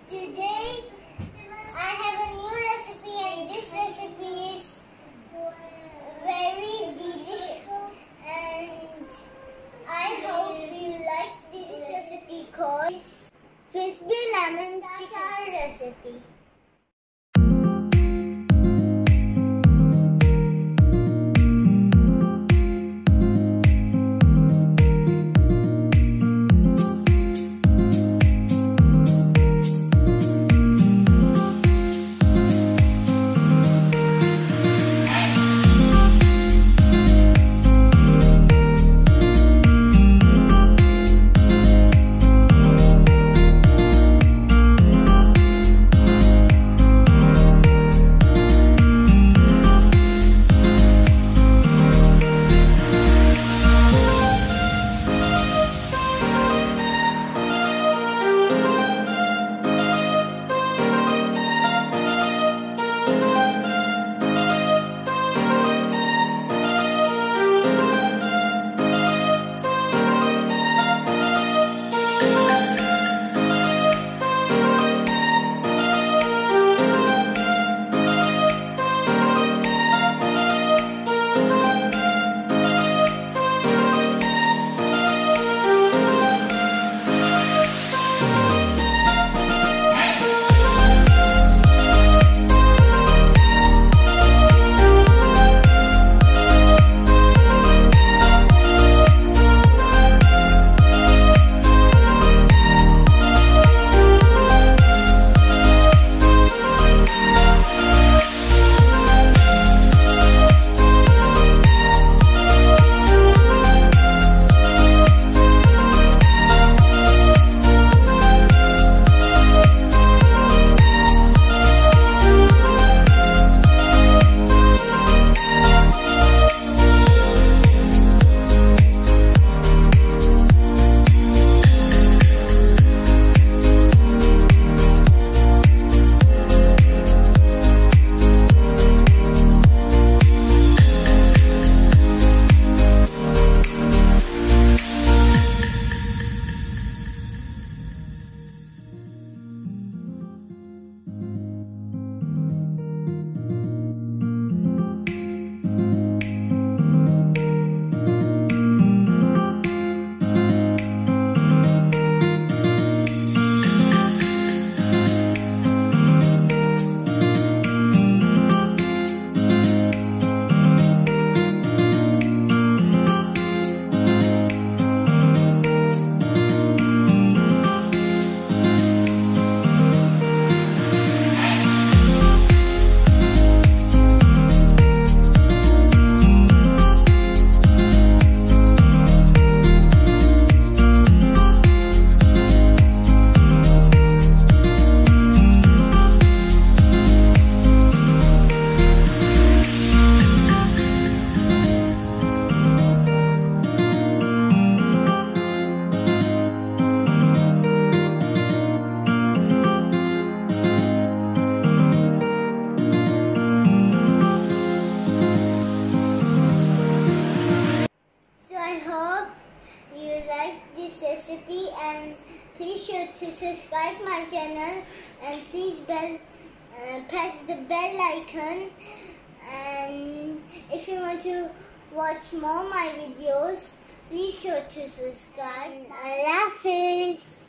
Today I have a new recipe, and this recipe is very delicious, and I hope you like this recipe called crispy lemon chicken recipe. Recipe, and please sure to subscribe my channel, and please press the bell icon, and if you want to watch more my videos, please sure to subscribe. Allah Hafiz.